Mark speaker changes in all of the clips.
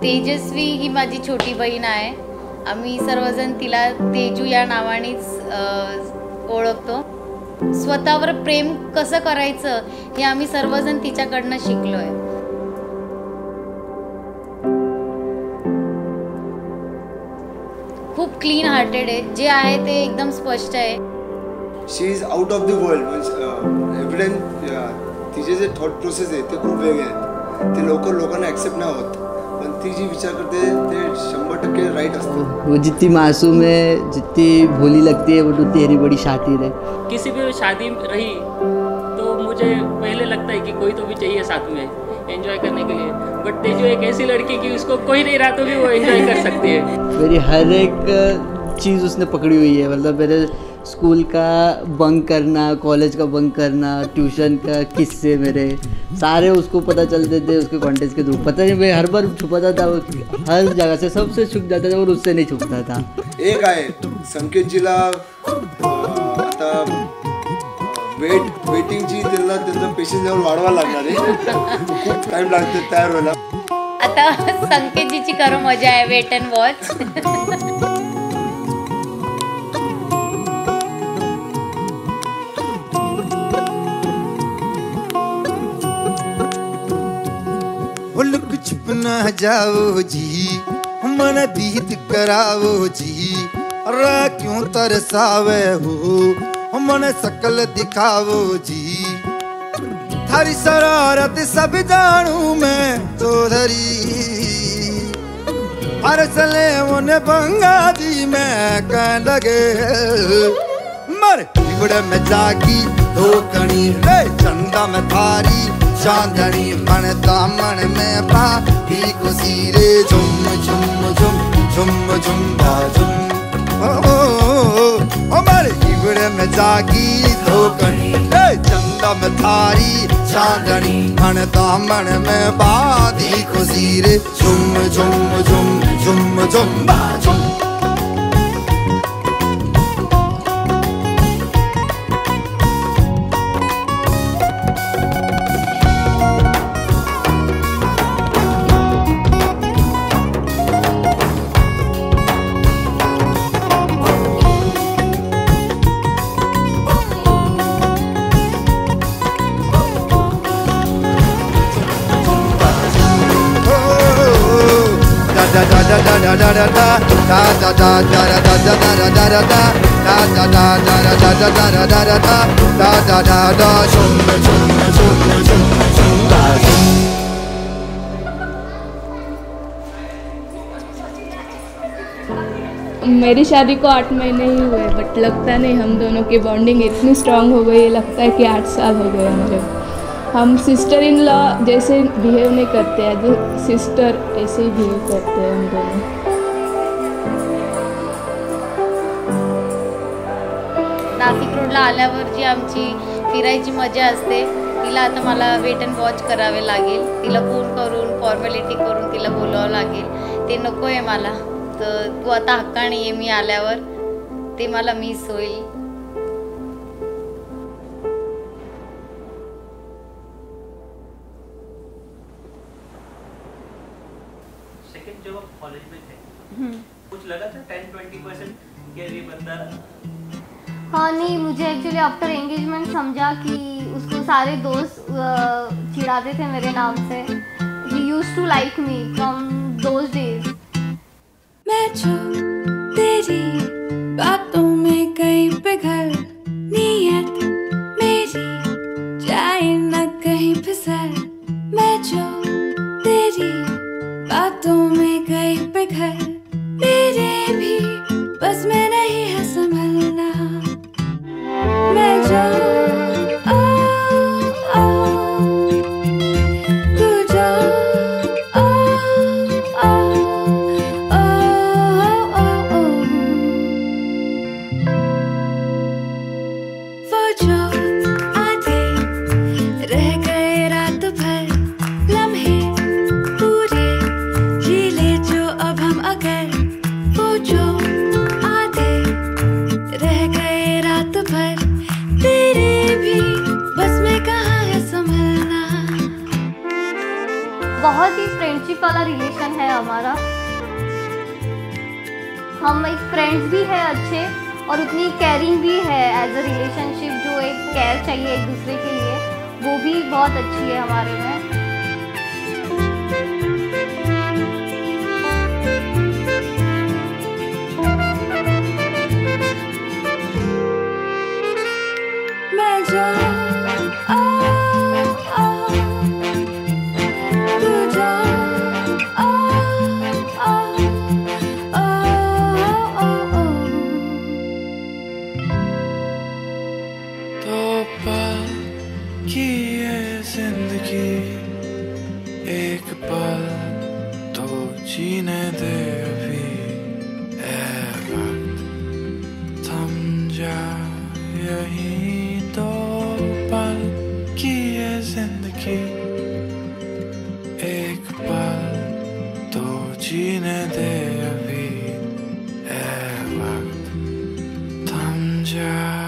Speaker 1: तेजस्वी ही माझी छोटी बहीण आहे. आम्ही सर्वजण तिला तेजू या नावानेच ओळखतो. स्वतःवर प्रेम कसं करायचं हे आम्ही सर्वजण तिच्याकडनं शिकलोय. खूप क्लीन हार्टेड आहे. जे आहे ते एकदम स्पष्ट आहे.
Speaker 2: She is out of the world. Evident तिचे जे थॉट प्रोसेस आहे ते खूप वेगळे आहेत. ते लोकांना ॲक्सेप्ट नाही होत, पण ती जी विचार करते ते 100% राइट असतं.
Speaker 3: वो जितनी मासूम है, जितनी भोली लगती है, वो उतनी हरी बड़ी शातिर है.
Speaker 4: किसी भी शादी रही तो मुझे पहले लगता है कि कोई तो भी चाहिए साथ में एंजॉय करने के लिए. बट तेजू एक ऐसी लड़की कि उसको कोई नहीं रहा तो भी वो एंजॉय कर सकती है.
Speaker 3: मेरी हर एक चीज़ उसने पकड़ी हुई है. मतलब मेरे स्कूल का बंक करना, कॉलेज का बंक करना, ट्यूशन का किस्से मेरे सारे उसको पता चलते थे उसके कॉन्टेस्ट के थ्रू. पता नहीं मैं हर बार छुपाता था, हर जगह से सबसे छुप जाता था और उससे नहीं छुपता था.
Speaker 2: एक आहे संकेतजीला आता वेटिंगची त्यांचा पेशन्स लेवल वाढवायला लागणार आहे. खूप टाइम लागते तयार व्हायला.
Speaker 1: आता संकेतजीची करू मजा आहे वेट अँड वॉच.
Speaker 5: लुक छुप ना जाओ जी, मन दीद कराओ जी. रा क्यों तरसावे हो, मन सकल दिखाओ जी. थारी शरारत सब जानू मैं चौधरी, अरसले उन बंगा दी मैं कह लगे. मर बिगड़ में जागी धोकनी रे, चंदा में थारी चांदनी मन दामन में पाती खुशी रे. झुम झुम झुम झुम झुम झुम. ओ मर बिगड़ में जागी धोकनी रे, चंदा में थारी चांदनी मन दामन में पाती खुशी रे. झुम झुम झुम झुम झुम झुम.
Speaker 6: मेरी शादी को 8 महीने ही हुए, बट लगता नहीं हम दोनों की बॉन्डिंग इतनी स्ट्रांग हो गई. लगता है कि 8 साल हो गए हमारे. हम सिस्टर इन लॉ जैसे बिहेव नहीं करते हैं, जो सिस्टर ऐसे ही बिहेव करते हैं हम दोनों.
Speaker 1: नाशिक रोडला आल्यावर जी आमची फिरायची मजा असते, तिला आता मला वेट अँड वॉच करावे लागेल. तिला फोन करून फॉर्मॅलिटी करून तिला बोलावं लागेल. ते नको आहे मला. तर तू आता हक्काने ये, मी आल्यावर ते मला मिस होईल.
Speaker 4: सेकंड जब आप कॉलेज में थे कुछ लगा था 10-20% कि ये बंदा.
Speaker 7: हाँ नहीं, मुझे एक्चुअली आफ्टर एंगेजमेंट समझा कि उसको सारे दोस्त चिढ़ाते थे मेरे नाम से. He used to like me from those days.
Speaker 8: मैं जो तेरी बातों में कहीं पिघल, नियत मेरी जाए न कहीं फिसल. मैं जो तेरी बातों में कहीं पिघल, मेरे भी बस में नहीं है संभलना. मैं जो तू जो
Speaker 7: फ्रेंडशिप वाला रिलेशन है हमारा। हम एक फ्रेंड्स भी है अच्छे और उतनी केयरिंग भी है एज अ रिलेशनशिप, जो एक केयर चाहिए एक दूसरे के लिए वो भी बहुत अच्छी है हमारे में।
Speaker 8: मैं जा तू जा
Speaker 9: तो पल की ये जिंदगी एक पल तो जीने दे अभी, ऐ वक्त थम जा यहीं तो पल की ये जिंदगी एक पल तो जीने दे अभी, ऐ वक्त थम जा।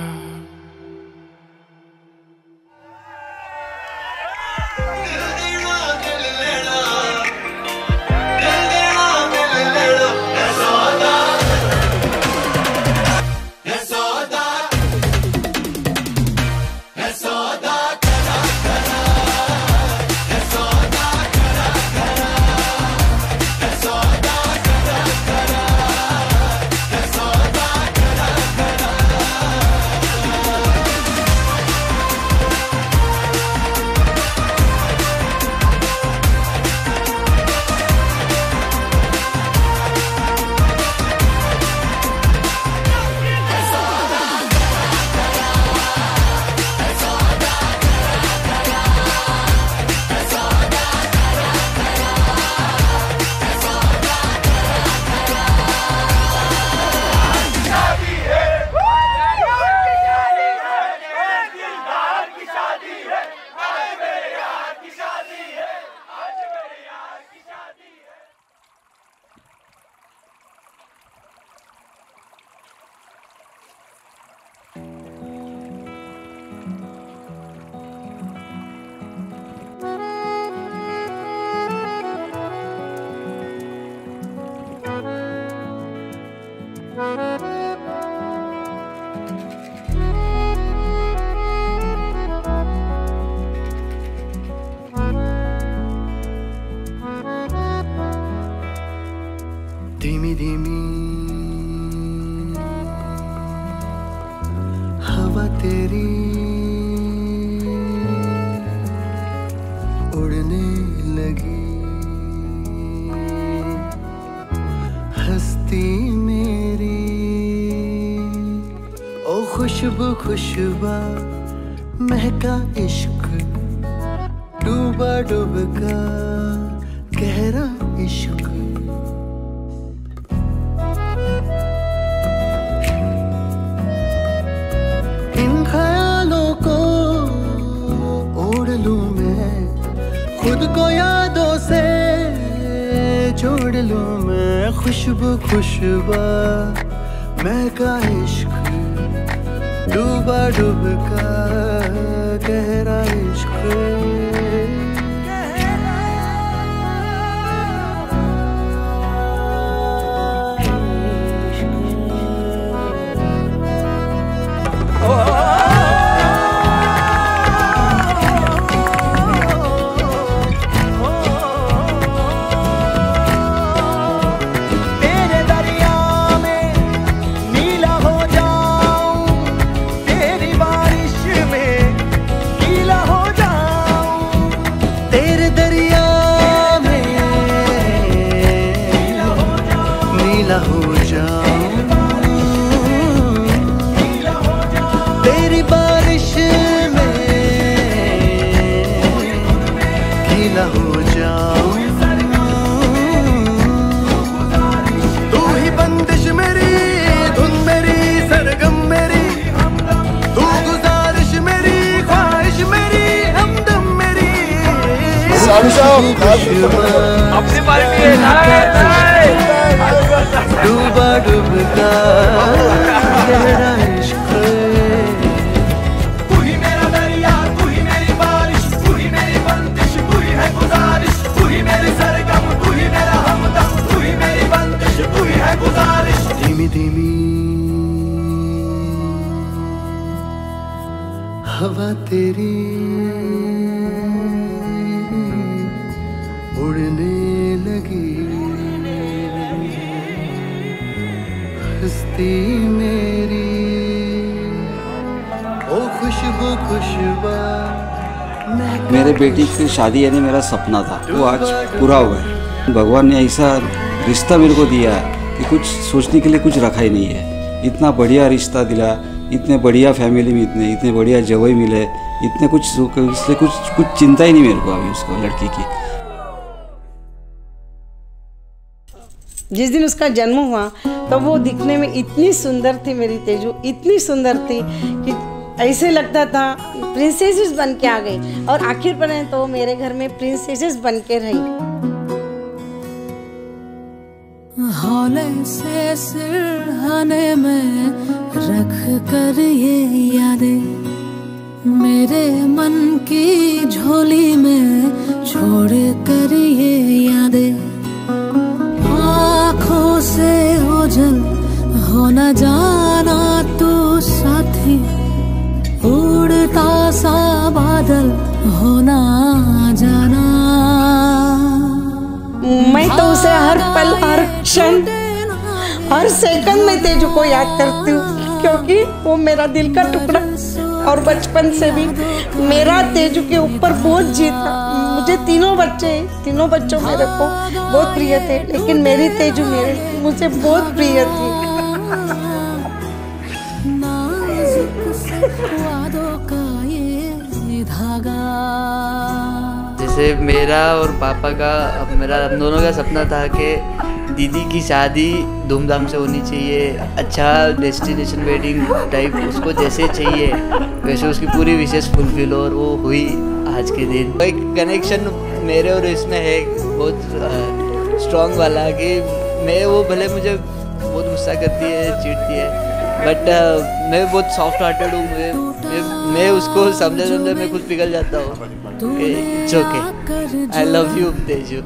Speaker 10: धीमी धीमी हवा तेरी उड़ने लगी, हस्ती मेरी ओ खुशबू खुशबा महका इश्क, डूबा डूबका गहरा इश्क। इन ख्यालों को ओढ़ लूं मैं, खुद को यादों से जोड़ लूं मैं, खुशबू खुशबा महका इश्क, डूबा डूबका गहरा इश्क। तेरी बारिश में गीला हो जाऊं, तू ही बंदिश मेरी, धुन मेरी, सरगम मेरी, तू गुजारिश मेरी, ख्वाहिश मेरी, हमदम मेरी।
Speaker 11: अपनी पार्टी है,
Speaker 10: डूबा डूबका गहरा इश्क।
Speaker 11: तू ही मेरा दरिया, तू ही मेरी बारिश, तू ही मेरी बंदिश, तू ही है गुजारिश, तू ही मेरी सरगम
Speaker 10: धीमी हवा तेरी उड़ने लगी, हस्ती मेरी ओ खुशबू खुशबा।
Speaker 12: मेरे बेटी की शादी यानी मेरा सपना था, वो आज पूरा हुआ है। भगवान ने ऐसा रिश्ता मेरे को दिया कि कुछ सोचने के लिए कुछ रखा ही नहीं है। इतना बढ़िया रिश्ता दिला, इतने बढ़िया फैमिली में इतने बढ़िया जवाई मिले, इतने कुछ इसलिए कुछ चिंता ही नहीं मेरे को अभी उसको लड़की की।
Speaker 13: जिस दिन उसका जन्म हुआ तो वो दिखने में इतनी सुंदर थी, मेरी तेजू इतनी सुंदर थी कि ऐसे लगता था प्रिंसेसेस बन के आ गई, और आखिर पर तो मेरे घर में प्रिंसेसेस बन के रही।
Speaker 8: हौले से सिरहाने में रख कर ये यादें, मेरे मन की झोली में छोड़ कर ये यादें, आँखों से ओझल हो न जाना तू साथी, उड़ता सा बादल हो ना जाना।
Speaker 13: मैं तो उसे हर पल हर क्षण हर सेकंड में तेजू को याद करती हूँ, क्योंकि वो मेरा दिल का टुकड़ा, और बचपन से भी मेरा तेजू के ऊपर बहुत जी था। मुझे तीनों बच्चों मेरे को बहुत प्रिय थे, लेकिन मेरी तेजू मुझे बहुत प्रिय थी।
Speaker 3: जैसे मेरा और पापा का हम दोनों का सपना था कि दीदी की शादी धूमधाम से होनी चाहिए, अच्छा डेस्टिनेशन वेडिंग टाइप उसको जैसे चाहिए वैसे उसकी पूरी विशेष फुलफिल, और वो हुई आज के दिन। एक कनेक्शन मेरे और इसमें है बहुत स्ट्रॉन्ग वाला कि मैं वो भले मुझे बहुत गुस्सा करती है, चिढ़ती है, बट मैं बहुत सॉफ्ट हार्टेड हूँ। मैं उसको समझे मैं खुद पिघल जाता हूँ। It's okay, I love you Teju.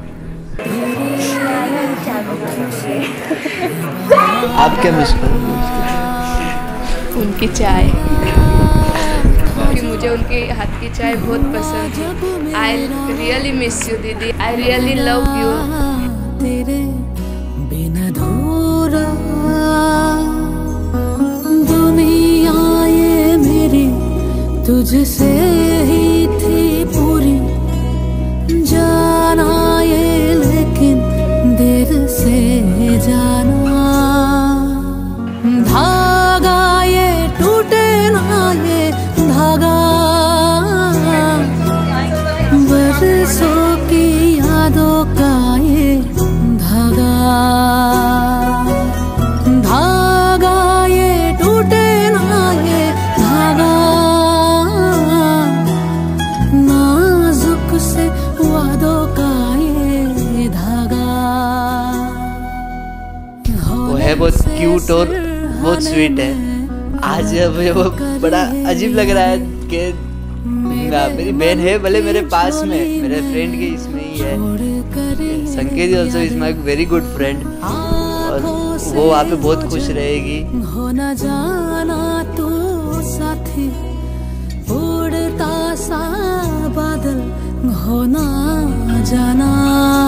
Speaker 3: आप क्या मिस करोगे?
Speaker 6: उनकी चाय, क्योंकि मुझे उनके हाथ की चाय बहुत पसंद है। आई रियली मिस यू दीदी, आई रियली लव यू।
Speaker 8: तेरे बिना अधूरा दुनिया ये मेरी तुझसे ही थी पूरी, जाना ये लेकिन देर से जाना, धागा ये टूटे ना ये धागा, बरसों की यादों का ये धागा, धागा ये टूटे ना ये धागा, नाजुक से वादों का ये धागा।
Speaker 3: वो है बहुत क्यूट और बहुत स्वीट है। आज मुझे वो बड़ा अजीब लग रहा है कि मेरी बहन है भले मेरे पास में, मेरे फ्रेंड के इसमें ही है। Sanket also is my very good friend, और वो वहाँ पे बहुत खुश रहेगी।
Speaker 8: हो न जाना तू साथी, उड़ता सा बादल हो न जाना।